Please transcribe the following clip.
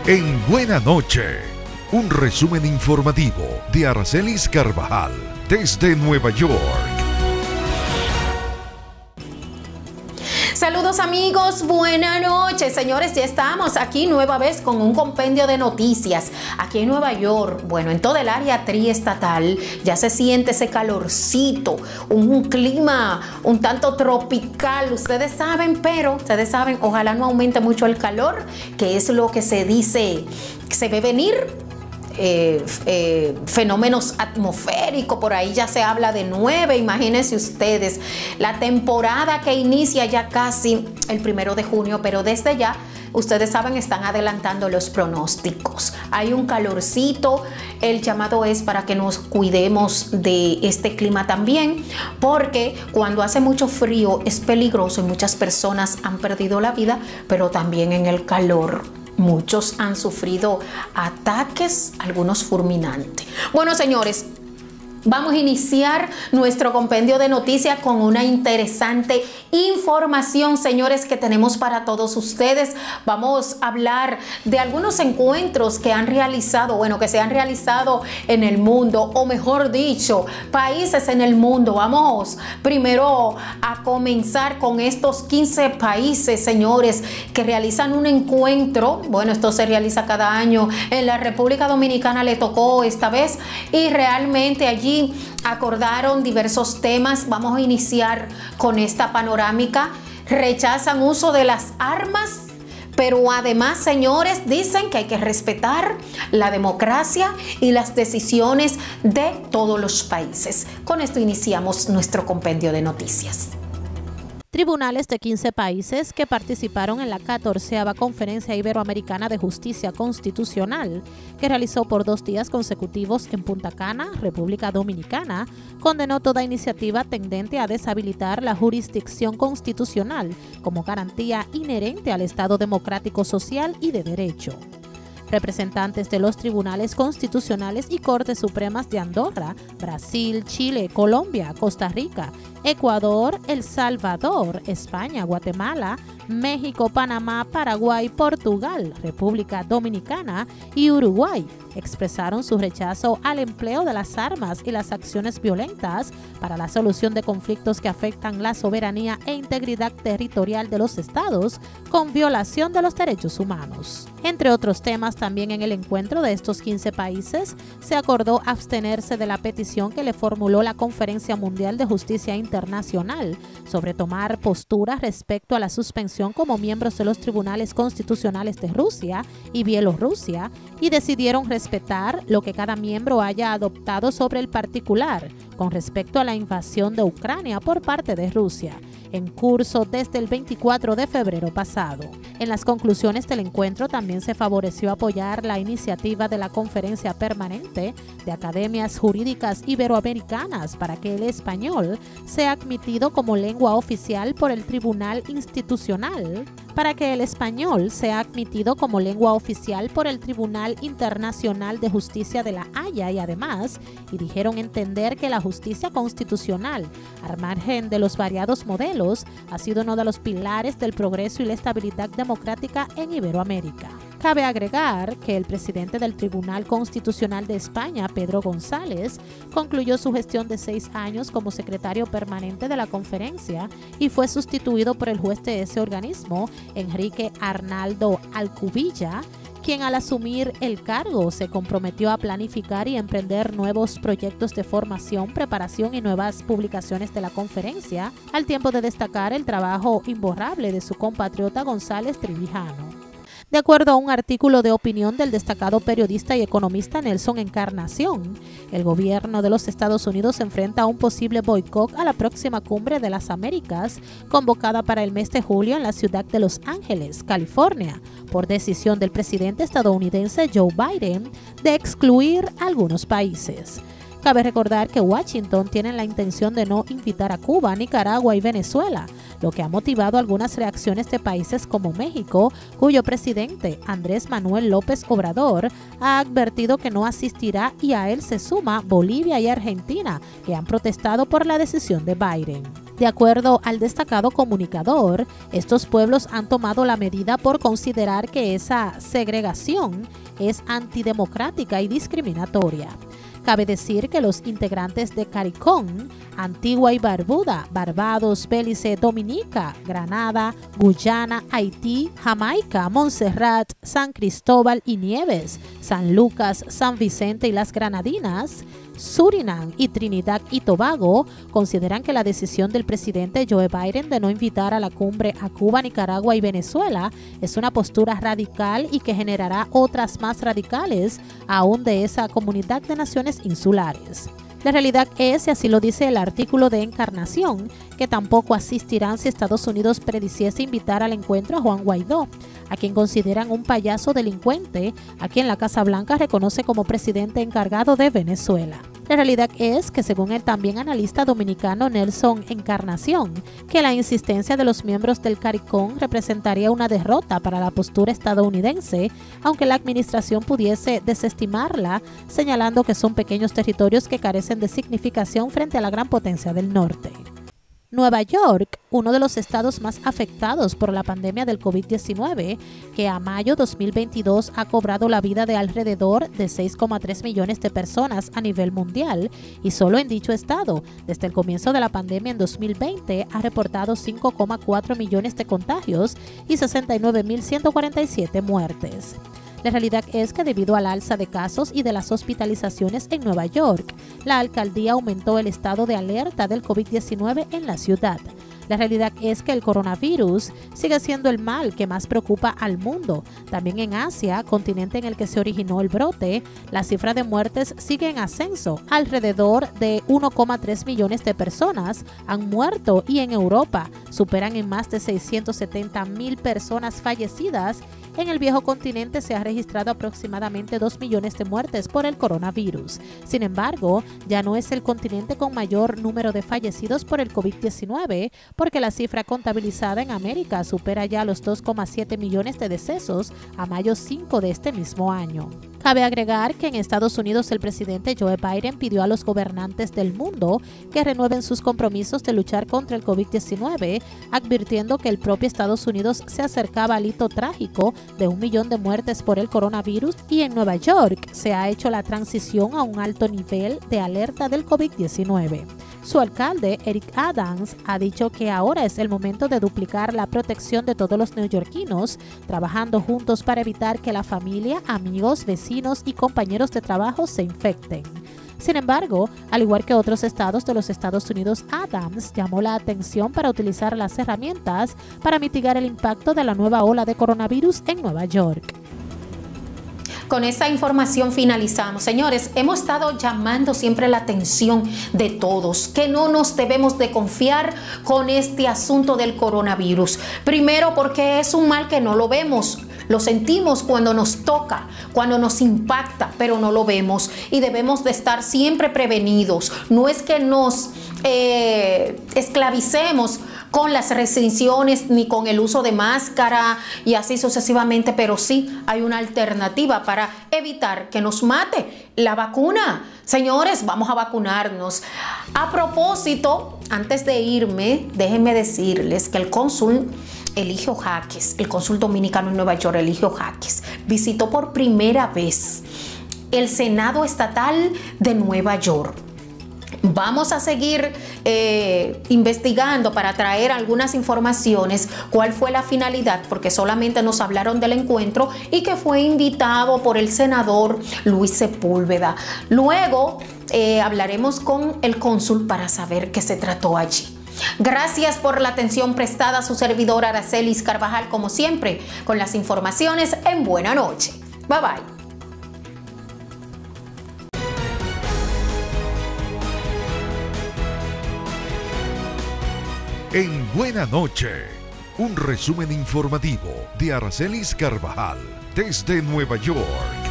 En Buena Noche, un resumen informativo de Aracelis Carvajal desde Nueva York. Saludos amigos, buenas noches. Señores, ya estamos aquí nueva vez con un compendio de noticias. Aquí en Nueva York, bueno, en toda el área triestatal ya se siente ese calorcito, un clima un tanto tropical, ustedes saben, ojalá no aumente mucho el calor, que es lo que se dice, que se ve venir. Fenómenos atmosféricos, por ahí ya se habla de 9, imagínense ustedes, la temporada que inicia ya casi el 1 de junio, pero desde ya, ustedes saben, están adelantando los pronósticos. Hay un calorcito, el llamado es para que nos cuidemos de este clima también, porque cuando hace mucho frío es peligroso y muchas personas han perdido la vida, pero también en el calor muchos han sufrido ataques, algunos fulminantes. Bueno, señores, vamos a iniciar nuestro compendio de noticias con una interesante información, señores, que tenemos para todos ustedes. Vamos a hablar de algunos encuentros que han realizado, que se han realizado en el mundo, o mejor dicho, países en el mundo. Vamos primero a comenzar con estos 15 países, señores, que realizan un encuentro. Bueno, esto se realiza cada año. En la República Dominicana le tocó esta vez y realmente allí acordaron diversos temas. Vamos a iniciar con esta panorámica. Rechazan uso de las armas, pero además, señores, dicen que hay que respetar la democracia y las decisiones de todos los países. Con esto iniciamos nuestro compendio de noticias. Tribunales de 15 países que participaron en la 14ª Conferencia Iberoamericana de Justicia Constitucional, que realizó por 2 días consecutivos en Punta Cana, República Dominicana, condenó toda iniciativa tendente a deshabilitar la jurisdicción constitucional como garantía inherente al Estado democrático social y de derecho. Representantes de los tribunales constitucionales y Cortes Supremas de Andorra, Brasil, Chile, Colombia, Costa Rica, Ecuador, El Salvador, España, Guatemala, México, Panamá, Paraguay, Portugal, República Dominicana y Uruguay expresaron su rechazo al empleo de las armas y las acciones violentas para la solución de conflictos que afectan la soberanía e integridad territorial de los estados con violación de los derechos humanos. Entre otros temas, también en el encuentro de estos 15 países se acordó abstenerse de la petición que le formuló la Conferencia Mundial de Justicia Internacional sobre tomar postura respecto a la suspensión como miembros de los tribunales constitucionales de Rusia y Bielorrusia, y decidieron respetar lo que cada miembro haya adoptado sobre el particular con respecto a la invasión de Ucrania por parte de Rusia, en curso desde el 24 de febrero pasado. En las conclusiones del encuentro también se favoreció apoyar la iniciativa de la Conferencia Permanente de Academias Jurídicas Iberoamericanas para que el español sea admitido como lengua oficial por el Tribunal Internacional de Justicia de La Haya, y además, y dijeron entender que la justicia constitucional, al margen de los variados modelos, ha sido uno de los pilares del progreso y la estabilidad democrática en Iberoamérica. Cabe agregar que el presidente del Tribunal Constitucional de España, Pedro González, concluyó su gestión de 6 años como secretario permanente de la conferencia y fue sustituido por el juez de ese organismo, Enrique Arnaldo Alcubilla, quien al asumir el cargo se comprometió a planificar y emprender nuevos proyectos de formación, preparación y nuevas publicaciones de la conferencia, al tiempo de destacar el trabajo imborrable de su compatriota González Trevijano. De acuerdo a un artículo de opinión del destacado periodista y economista Nelson Encarnación, el gobierno de los Estados Unidos se enfrenta a un posible boicot a la próxima Cumbre de las Américas, convocada para el mes de julio en la ciudad de Los Ángeles, California, por decisión del presidente estadounidense Joe Biden de excluir a algunos países. Cabe recordar que Washington tiene la intención de no invitar a Cuba, Nicaragua y Venezuela, lo que ha motivado algunas reacciones de países como México, cuyo presidente Andrés Manuel López Obrador ha advertido que no asistirá, y a él se suma Bolivia y Argentina, que han protestado por la decisión de Biden. De acuerdo al destacado comunicador, estos pueblos han tomado la medida por considerar que esa segregación es antidemocrática y discriminatoria. Cabe decir que los integrantes de CARICOM, Antigua y Barbuda, Barbados, Belice, Dominica, Granada, Guyana, Haití, Jamaica, Montserrat, San Cristóbal y Nieves, San Lucas, San Vicente y las Granadinas, Surinam y Trinidad y Tobago consideran que la decisión del presidente Joe Biden de no invitar a la cumbre a Cuba, Nicaragua y Venezuela es una postura radical y que generará otras más radicales aún de esa comunidad de naciones insulares. La realidad es, y así lo dice el artículo de Encarnación, que tampoco asistirán si Estados Unidos prediciese invitar al encuentro a Juan Guaidó, a quien consideran un payaso delincuente, a quien la Casa Blanca reconoce como presidente encargado de Venezuela. La realidad es que, según el también analista dominicano Nelson Encarnación, que la insistencia de los miembros del CARICOM representaría una derrota para la postura estadounidense, aunque la administración pudiese desestimarla, señalando que son pequeños territorios que carecen de significación frente a la gran potencia del norte. Nueva York, uno de los estados más afectados por la pandemia del COVID-19, que a mayo 2022 ha cobrado la vida de alrededor de 6,3 millones de personas a nivel mundial, y solo en dicho estado, desde el comienzo de la pandemia en 2020, ha reportado 5,4 millones de contagios y 69.147 muertes. La realidad es que debido al alza de casos y de las hospitalizaciones en Nueva York, la alcaldía aumentó el estado de alerta del COVID-19 en la ciudad. La realidad es que el coronavirus sigue siendo el mal que más preocupa al mundo. También en Asia, continente en el que se originó el brote, la cifra de muertes sigue en ascenso. Alrededor de 1,3 millones de personas han muerto y en Europa superan en más de 670.000 personas fallecidas. En el viejo continente se ha registrado aproximadamente 2 millones de muertes por el coronavirus. Sin embargo, ya no es el continente con mayor número de fallecidos por el COVID-19, porque la cifra contabilizada en América supera ya los 2,7 millones de decesos a mayo 5 de este mismo año. Cabe agregar que en Estados Unidos el presidente Joe Biden pidió a los gobernantes del mundo que renueven sus compromisos de luchar contra el COVID-19, advirtiendo que el propio Estados Unidos se acercaba al hito trágico de 1 millón de muertes por el coronavirus, y en Nueva York se ha hecho la transición a un alto nivel de alerta del COVID-19. Su alcalde, Eric Adams, ha dicho que ahora es el momento de duplicar la protección de todos los neoyorquinos, trabajando juntos para evitar que la familia, amigos, vecinos y compañeros de trabajo se infecten. Sin embargo, al igual que otros estados de los Estados Unidos, Adams llamó la atención para utilizar las herramientas para mitigar el impacto de la nueva ola de coronavirus en Nueva York. Con esa información finalizamos. Señores, hemos estado llamando siempre la atención de todos, que no nos debemos de confiar con este asunto del coronavirus. Primero, porque es un mal que no lo vemos. Lo sentimos cuando nos toca, cuando nos impacta, pero no lo vemos. Y debemos de estar siempre prevenidos. No es que nos esclavicemos con las restricciones ni con el uso de máscara y así sucesivamente, pero sí hay una alternativa para evitar que nos mate: la vacuna. Señores, vamos a vacunarnos. A propósito, antes de irme, déjenme decirles que el cónsul Eligio Jaques, el cónsul dominicano en Nueva York, Eligio Jaques, visitó por primera vez el Senado Estatal de Nueva York. Vamos a seguir investigando para traer algunas informaciones, cuál fue la finalidad, porque solamente nos hablaron del encuentro y que fue invitado por el senador Luis Sepúlveda. Luego hablaremos con el cónsul para saber qué se trató allí. Gracias por la atención prestada a su servidora Aracelis Carvajal, como siempre, con las informaciones en Buena Noche. Bye bye. En Buena Noche, un resumen informativo de Aracelis Carvajal desde Nueva York.